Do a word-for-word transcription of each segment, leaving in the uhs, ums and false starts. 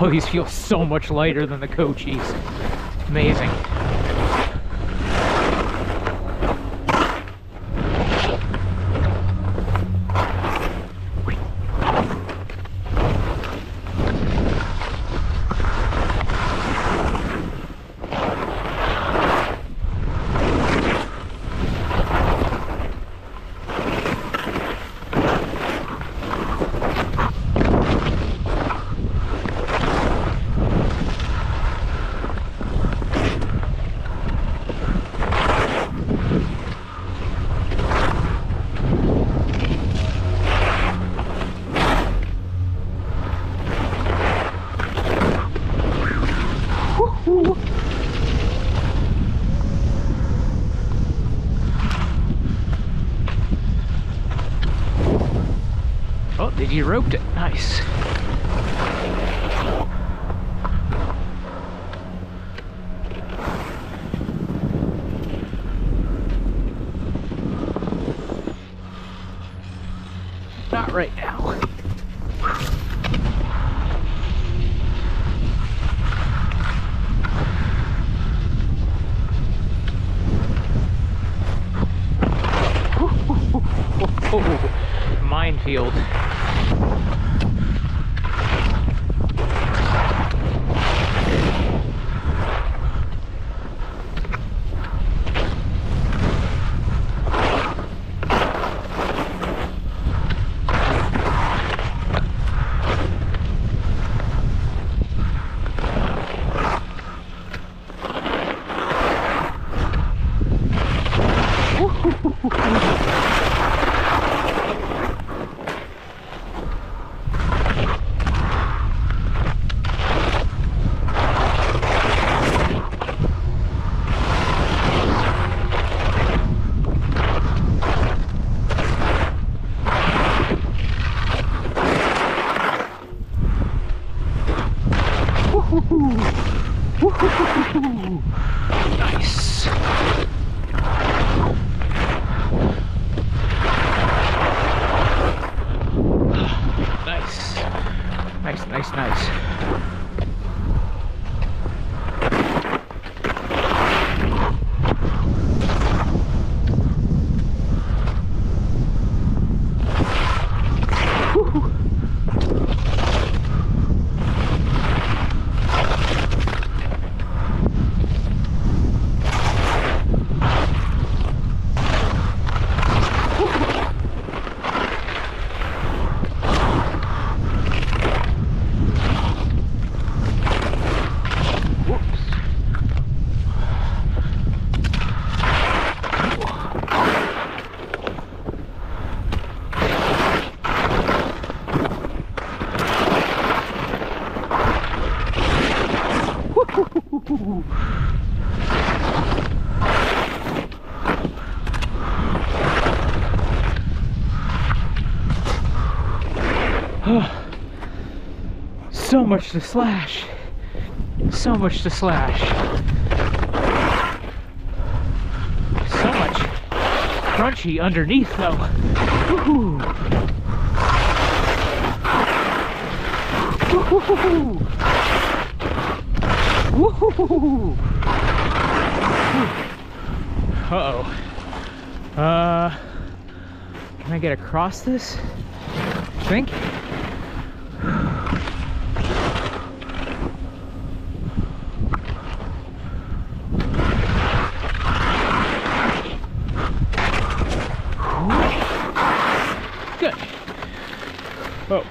Oh, these feel so much lighter than the Coachies. Amazing. Oh, did you roped it? Nice. Not right now. Oh, minefield. Nice. Nice. Nice, nice, nice. So much to slash. So much to slash. So much crunchy underneath though. Woohoo! Woohoo! Woohoo! Uh-oh. Uh, can I get across this? I think. Good. Oh.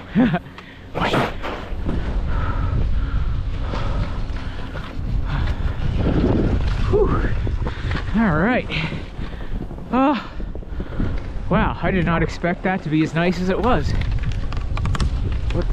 All right. Oh, wow, I did not expect that to be as nice as it was. What?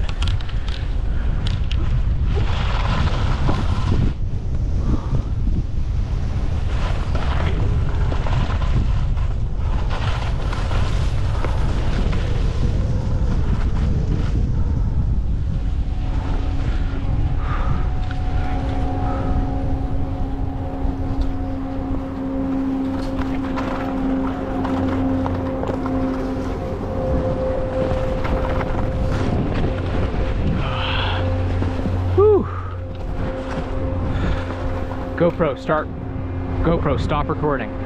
GoPro, start. GoPro, stop recording.